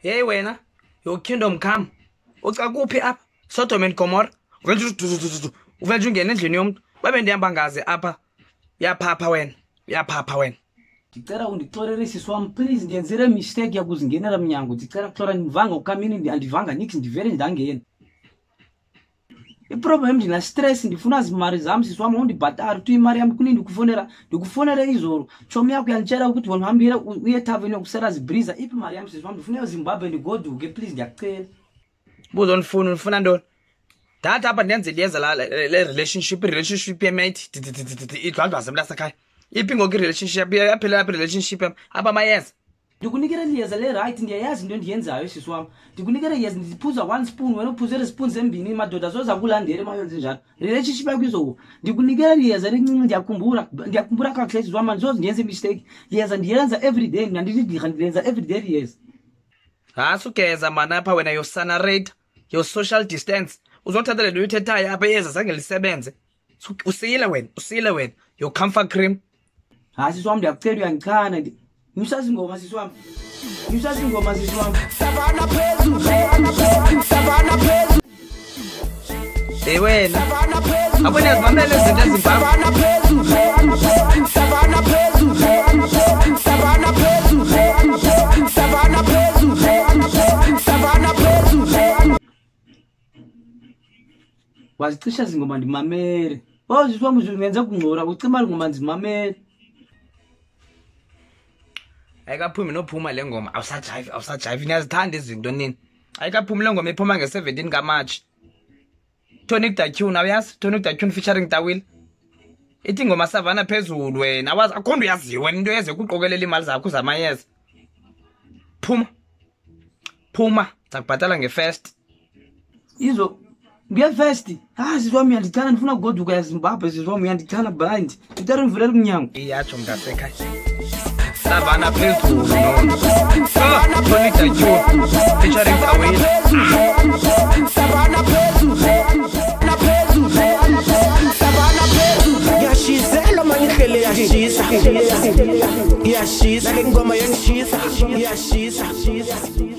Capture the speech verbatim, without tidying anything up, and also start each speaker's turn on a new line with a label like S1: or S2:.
S1: Hey wena, your kingdom come. Uca kuphi apha? Sodom and Gomorrah. Uvela uvela ungena endlini yomuntu. Babe ndihamba ngaze apha. Yaphapha wena. Yaphapha wena.
S2: Ndicela undixolele sisi wami, please ndiyenzele mistake yakuzingenela mnyango. Ndicela kuxola ndivanga ukamini andivanga nix ndivele ndangena. Iproblem ndina stress ndifuna zimari zami sisi wami undibhatala uthi imari yami kunini ndikufonela ndikufonela izolo. Chomi yakho yanitshela ukuthi wena uhambile uye tavern yokusela zibreezer iphi imari yami sisi wami ndifuna eZimbabwe ndigoduke please ndiyacela.
S1: Buzo ndifuna ufuna ntoni? Data apha ndenze liyeza la le relationship relationship yemate idwadwaze mlasekhaya. Iphi ngoku relationship yaphela lapha relationship apha mayeza.
S2: Ndikunikela liyeza le right ndiyayazi into endiyenzayo sisi wami. Ndikunikela liyeza ndiphuza one spoon wena uphuzele spoons embini madoda zoza kulandele mayonze njalo. Relationship yakho izo. Ndikunikela liyeza lencinci ndiyakhumbula ndiyakhumbula kahle sisi wami ngizoze ndiyenze mistake. Liyeza ndiyenza every day ndandithi ndiyenza every day liyeza.
S1: Ha sugeza mana apha wena yosana rate your social distance. Uzothatha le nto uyithethayo apha yeza zange lisebenze. Usile wena usile wena your comfort cream.
S2: Ha sisi wami ndiyakucela uyangichana ndi Ngisazi ngoma sisi wami. Ngisazi ngoma sisi wami.
S3: Savanna Phezulu. Savanna Phezulu.
S1: Hey wena.
S3: Savanna Phezulu.
S1: Abone azimamele izinto ezimbaba.
S3: Savanna Phezulu. Savanna Phezulu. Savanna Phezulu. Savanna Phezulu. Savanna Phezulu.
S2: Wazicisha zingoma ndimamele. Oh sisi wami uzenza kungqora ucima ngoma ndimamele.
S1: Ayikaphumi nophuma le ngoma awusajive awusajive niyazithanda izinto nini. Ayikaphumi le ngoma iphuma nge seventeen kaMarch. Tonic the Tune awuyazi Tonic the Tune featuring Tawil. Ithi ngoma Savanna Phezulu wena awazi akhonto yaziwe into yeze kuqokelela imali zakho zamayeza. Phuma. Phuma zakubhatala ngefirst.
S2: Izo ngefirst. Ah sisi wami uyandithanda ndifuna ukugoduka eZimbabwe sisi wami uyandithanda blind. Ngicela ngivulele umnyango.
S1: Iyatsho mntasekhaya. Savanna Phezulu. Savanna Tonic the Tune featuring Tawil.
S3: Savanna Phezulu. Savanna Phezulu. Savanna Phezulu. Yashizela mangihlele yashisa. Yashisa ngoma yangishisa. Yashisa.